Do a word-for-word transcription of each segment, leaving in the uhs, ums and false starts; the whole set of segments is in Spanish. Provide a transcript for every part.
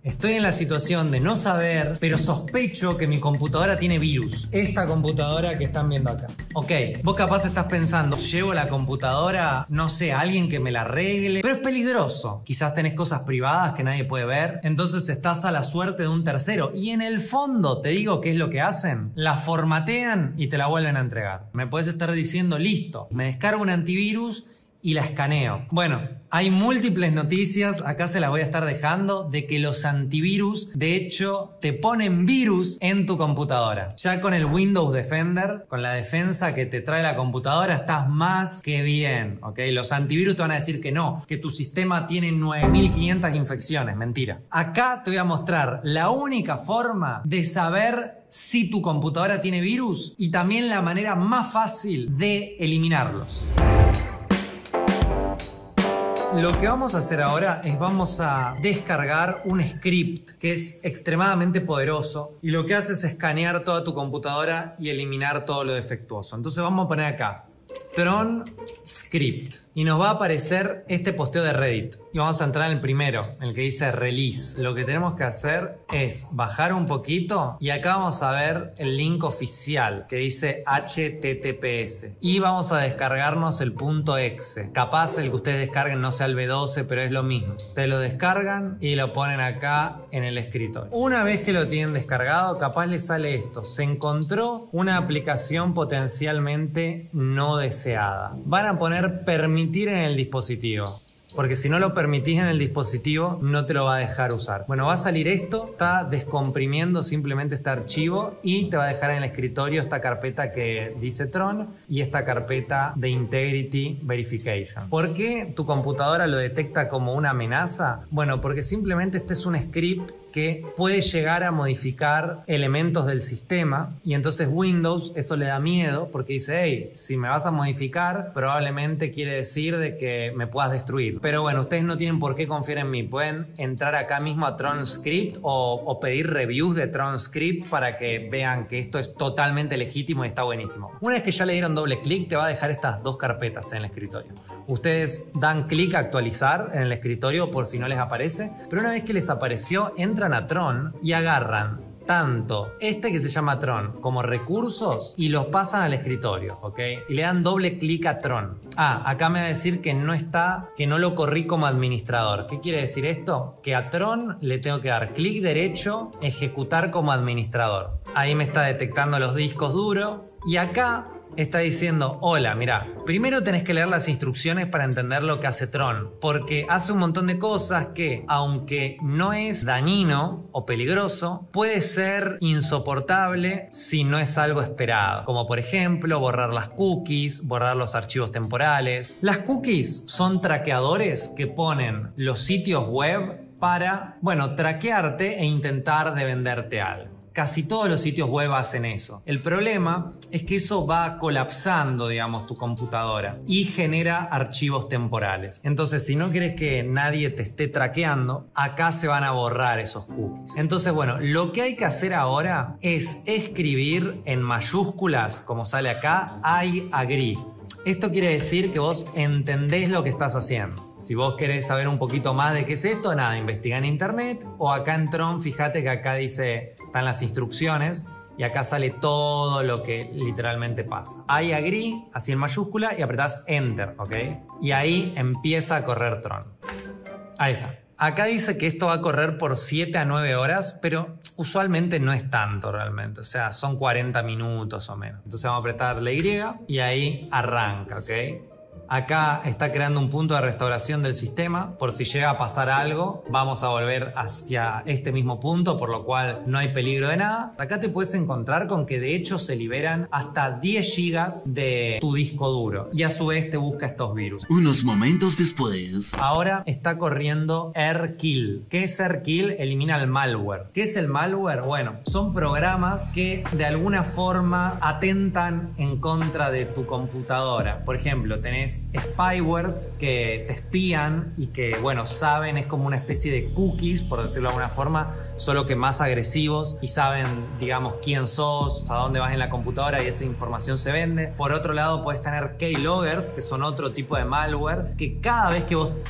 Estoy en la situación de no saber, pero sospecho que mi computadora tiene virus. Esta computadora que están viendo acá. Ok, vos capaz estás pensando, llevo la computadora, no sé, a alguien que me la arregle, pero es peligroso. Quizás tenés cosas privadas que nadie puede ver, entonces estás a la suerte de un tercero. Y en el fondo, te digo qué es lo que hacen. La formatean y te la vuelven a entregar. Me podés estar diciendo, listo, me descargo un antivirus y la escaneo. Bueno, hay múltiples noticias, acá se las voy a estar dejando, de que los antivirus, de hecho, te ponen virus en tu computadora. Ya con el Windows Defender, con la defensa que te trae la computadora, estás más que bien, ¿ok? Los antivirus te van a decir que no, que tu sistema tiene nueve mil quinientas infecciones. Mentira. Acá te voy a mostrar la única forma de saber si tu computadora tiene virus y también la manera más fácil de eliminarlos. Lo que vamos a hacer ahora es vamos a descargar un script que es extremadamente poderoso y lo que hace es escanear toda tu computadora y eliminar todo lo defectuoso. Entonces vamos a poner acá Tron Script y nos va a aparecer este posteo de Reddit y vamos a entrar en el primero, en el que dice release. Lo que tenemos que hacer es bajar un poquito y acá vamos a ver el link oficial que dice H T T P S y vamos a descargarnos el .exe. Capaz el que ustedes descarguen no sea el V doce, pero es lo mismo. Ustedes lo descargan y lo ponen acá en el escritorio. Una vez que lo tienen descargado, capaz les sale esto: se encontró una aplicación potencialmente no deseada. Van a poner permitir en el dispositivo, porque si no lo permitís en el dispositivo no te lo va a dejar usar. Bueno, va a salir esto, está descomprimiendo simplemente este archivo y te va a dejar en el escritorio esta carpeta que dice Tron y esta carpeta de Integrity Verification. ¿Por qué tu computadora lo detecta como una amenaza? Bueno, porque simplemente este es un script que puede llegar a modificar elementos del sistema y entonces Windows eso le da miedo porque dice, hey, si me vas a modificar probablemente quiere decir de que me puedas destruir. Pero bueno, ustedes no tienen por qué confiar en mí. Pueden entrar acá mismo a Tron Script o, o pedir reviews de Tron Script para que vean que esto es totalmente legítimo y está buenísimo. Una vez que ya le dieron doble clic, te va a dejar estas dos carpetas en el escritorio. Ustedes dan clic a actualizar en el escritorio por si no les aparece, pero una vez que les apareció, entran a Tron y agarran tanto este que se llama Tron como recursos y los pasan al escritorio, ¿ok? Y le dan doble clic a Tron. Ah, acá me va a decir que no está, que no lo corrí como administrador. ¿Qué quiere decir esto? Que a Tron le tengo que dar clic derecho, ejecutar como administrador. Ahí me está detectando los discos duros y acá está diciendo, hola, mira, primero tenés que leer las instrucciones para entender lo que hace Tron, porque hace un montón de cosas que, aunque no es dañino o peligroso, puede ser insoportable si no es algo esperado, como por ejemplo borrar las cookies, borrar los archivos temporales. Las cookies son traqueadores que ponen los sitios web para, bueno, traquearte e intentar de venderte algo. Casi todos los sitios web hacen eso. El problema es que eso va colapsando, digamos, tu computadora y genera archivos temporales. Entonces, si no querés que nadie te esté traqueando, acá se van a borrar esos cookies. Entonces, bueno, lo que hay que hacer ahora es escribir en mayúsculas, como sale acá, I agree. Esto quiere decir que vos entendés lo que estás haciendo. Si vos querés saber un poquito más de qué es esto, nada, investiga en internet o acá en Tron, fíjate que acá dice, están las instrucciones y acá sale todo lo que literalmente pasa. I agree, así en mayúscula y apretás Enter, ¿ok? Y ahí empieza a correr Tron. Ahí está. Acá dice que esto va a correr por siete a nueve horas, pero usualmente no es tanto realmente. O sea, son cuarenta minutos o menos. Entonces vamos a apretar la Y y ahí arranca, ¿ok? Acá está creando un punto de restauración del sistema. Por si llega a pasar algo, vamos a volver hacia este mismo punto, por lo cual no hay peligro de nada. Acá te puedes encontrar con que de hecho se liberan hasta diez gigas de tu disco duro. Y a su vez te busca estos virus. Unos momentos después. Ahora está corriendo AirKill. ¿Qué es AirKill? Elimina el malware. ¿Qué es el malware? Bueno, son programas que de alguna forma atentan en contra de tu computadora. Por ejemplo, tenés spywares que te espían y que, bueno, saben, es como una especie de cookies, por decirlo de alguna forma, solo que más agresivos y saben, digamos, quién sos, a dónde vas en la computadora y esa información se vende. Por otro lado, puedes tener keyloggers, que son otro tipo de malware, que cada vez que vos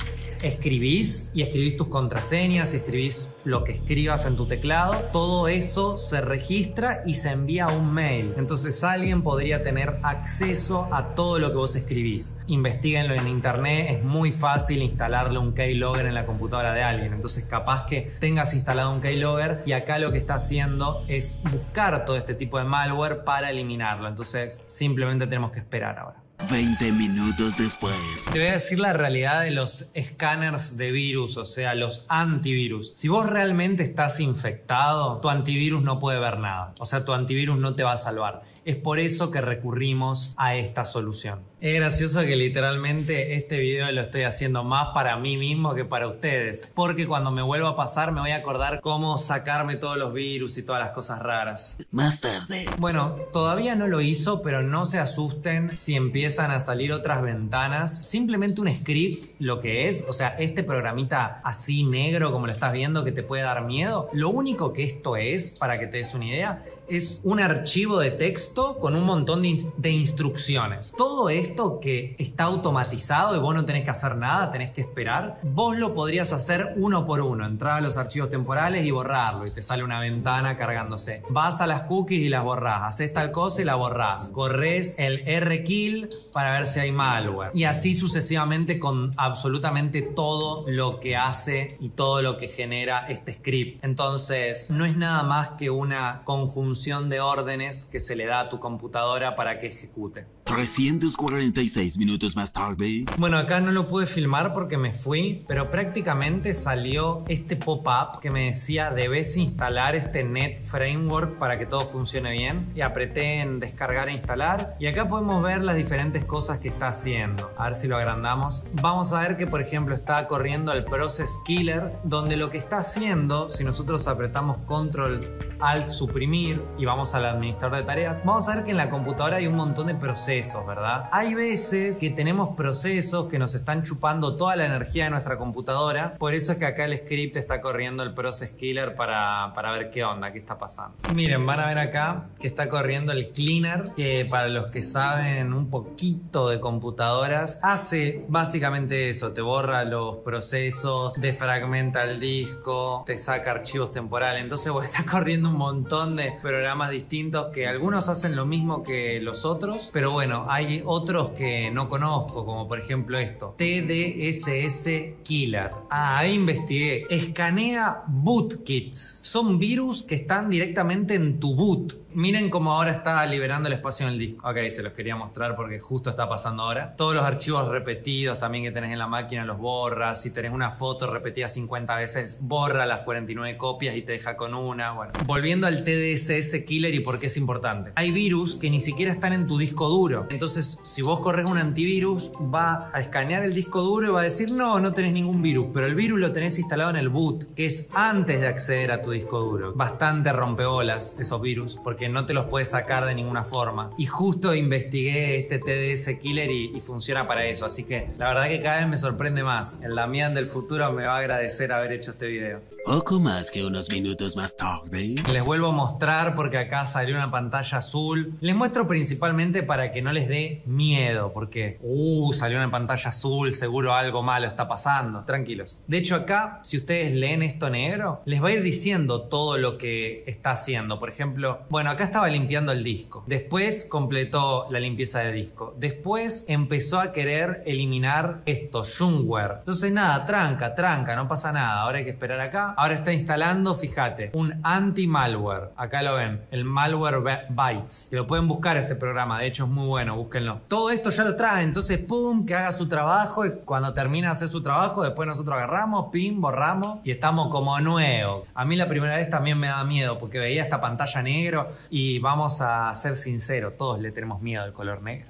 escribís y escribís tus contraseñas y escribís lo que escribas en tu teclado, todo eso se registra y se envía a un mail. Entonces alguien podría tener acceso a todo lo que vos escribís. Investíguenlo en internet, es muy fácil instalarle un keylogger en la computadora de alguien. Entonces capaz que tengas instalado un keylogger y acá lo que está haciendo es buscar todo este tipo de malware para eliminarlo. Entonces simplemente tenemos que esperar ahora. veinte minutos después. Te voy a decir la realidad de los escáneres de virus, o sea, los antivirus. Si vos realmente estás infectado, tu antivirus no puede ver nada. O sea, tu antivirus no te va a salvar. Es por eso que recurrimos a esta solución. Es gracioso que literalmente este video lo estoy haciendo más para mí mismo que para ustedes. Porque cuando me vuelva a pasar me voy a acordar cómo sacarme todos los virus y todas las cosas raras. Más tarde. Bueno, todavía no lo hizo, pero no se asusten si empiezan a salir otras ventanas. Simplemente un script, lo que es, o sea, este programita así negro como lo estás viendo que te puede dar miedo. Lo único que esto es, para que te des una idea, es un archivo de texto con un montón de, in de instrucciones. Todo esto que está automatizado y vos no tenés que hacer nada, tenés que esperar, vos lo podrías hacer uno por uno. Entrar a los archivos temporales y borrarlo y te sale una ventana cargándose. Vas a las cookies y las borrás. Haces tal cosa y la borrás. Corres el rkill para ver si hay malware. Y así sucesivamente con absolutamente todo lo que hace y todo lo que genera este script. Entonces, no es nada más que una conjunción de órdenes que se le da a tu computadora para que ejecute. trescientos cuarenta y seis minutos más tarde. Bueno, acá no lo pude filmar porque me fui, pero prácticamente salió este pop-up que me decía debes instalar este Net Framework para que todo funcione bien, y apreté en descargar e instalar y acá podemos ver las diferentes cosas que está haciendo. A ver si lo agrandamos. Vamos a ver que por ejemplo está corriendo el Process Killer, donde lo que está haciendo, si nosotros apretamos Control Alt suprimir y vamos al administrador de tareas, vamos a ver que en la computadora hay un montón de procesos, ¿verdad? Hay veces que tenemos procesos que nos están chupando toda la energía de nuestra computadora, por eso es que acá el script está corriendo el Process Killer para, para ver qué onda, qué está pasando. Miren, van a ver acá que está corriendo el Cleaner, que para los que saben un poquito de computadoras, hace básicamente eso, te borra los procesos, defragmenta el disco, te saca archivos temporales, entonces bueno, está corriendo un montón de programas distintos que algunos hacen lo mismo que los otros, pero bueno, hay otros que no conozco, como por ejemplo esto, T D S S Killer. Ah, ahí investigué. Escanea bootkits. Son virus que están directamente en tu boot. Miren cómo ahora está liberando el espacio en el disco. Ok, se los quería mostrar porque justo está pasando ahora. Todos los archivos repetidos también que tenés en la máquina los borras. Si tenés una foto repetida cincuenta veces, borra las cuarenta y nueve copias y te deja con una. Bueno, volviendo al T D S S Killer y por qué es importante. Hay virus que ni siquiera están en tu disco duro. Entonces, si vos corres un antivirus, va a escanear el disco duro y va a decir no, no tenés ningún virus. Pero el virus lo tenés instalado en el boot, que es antes de acceder a tu disco duro. Bastante rompebolas esos virus, porque que no te los puedes sacar de ninguna forma. Y justo investigué este T D S Killer y, y funciona para eso. Así que la verdad que cada vez me sorprende más. El Damián del futuro me va a agradecer haber hecho este video. Poco más que unos minutos más tarde. Les vuelvo a mostrar porque acá salió una pantalla azul. Les muestro principalmente para que no les dé miedo, porque uh, salió una pantalla azul, seguro algo malo está pasando. Tranquilos. De hecho acá, si ustedes leen esto negro, les va a ir diciendo todo lo que está haciendo. Por ejemplo, bueno, acá estaba limpiando el disco. Después completó la limpieza de disco. Después empezó a querer eliminar esto, Junware. Entonces nada, tranca, tranca, no pasa nada. Ahora hay que esperar acá. Ahora está instalando, fíjate, un anti-malware. Acá lo ven, el Malware Bytes. Que lo pueden buscar este programa, de hecho es muy bueno, búsquenlo. Todo esto ya lo trae, entonces pum, que haga su trabajo y cuando termina de hacer su trabajo, después nosotros agarramos, pim, borramos y estamos como nuevos. A mí la primera vez también me daba miedo porque veía esta pantalla negro y vamos a ser sinceros, todos le tenemos miedo al color negro.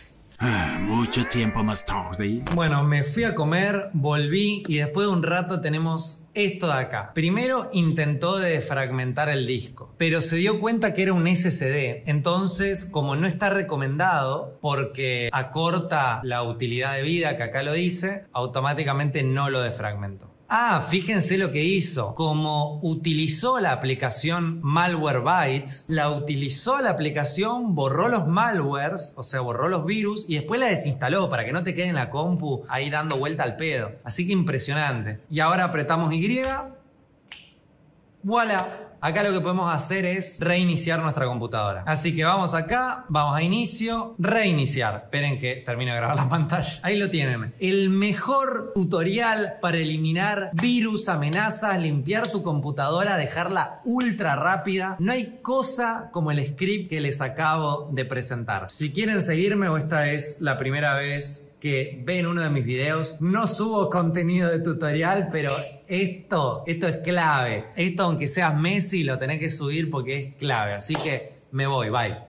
Ah, mucho tiempo más tarde. Bueno, me fui a comer, volví y después de un rato tenemos esto de acá. Primero intentó de defragmentar el disco, pero se dio cuenta que era un S S D. Entonces, como no está recomendado porque acorta la utilidad de vida, que acá lo dice, automáticamente no lo defragmentó. Ah, fíjense lo que hizo. Como utilizó la aplicación Malwarebytes, la utilizó la aplicación, borró los malwares, o sea, borró los virus y después la desinstaló para que no te quede en la compu ahí dando vuelta al pedo. Así que impresionante. Y ahora apretamos Y. ¡Voilà! Acá lo que podemos hacer es reiniciar nuestra computadora. Así que vamos acá, vamos a inicio, reiniciar. Esperen que termine de grabar la pantalla. Ahí lo tienen. El mejor tutorial para eliminar virus, amenazas, limpiar tu computadora, dejarla ultra rápida. No hay cosa como el script que les acabo de presentar. Si quieren seguirme o esta es la primera vez que ven uno de mis videos, no subo contenido de tutorial, pero esto, esto es clave. Esto, aunque seas Messi, lo tenés que subir porque es clave. Así que me voy, bye.